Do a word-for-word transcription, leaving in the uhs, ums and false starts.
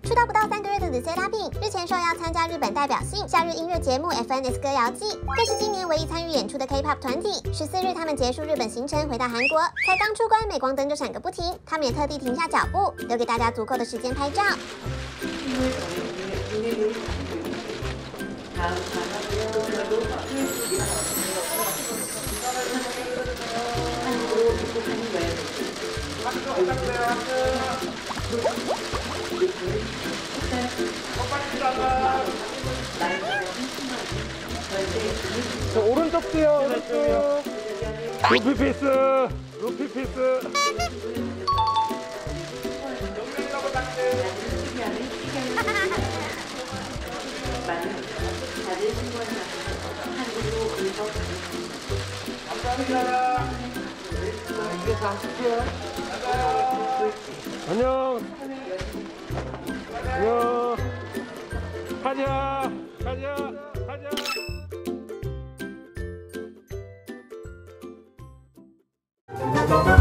出道不到三个月的子 C 拉品，日前受邀参加日本代表性夏日音乐节目 F N S 歌谣季，更是今年唯一参与演出的 K-pop 团体。十四日，他们结束日本行程，回到韩国，才刚出关，镁光灯就闪个不停。他们也特地停下脚步，留给大家足够的时间拍照。 저 오른쪽 뛰어 오른쪽 루피 피스 루피 피스 감사합니다. 안녕. 안녕. 가자. 가자. 가자.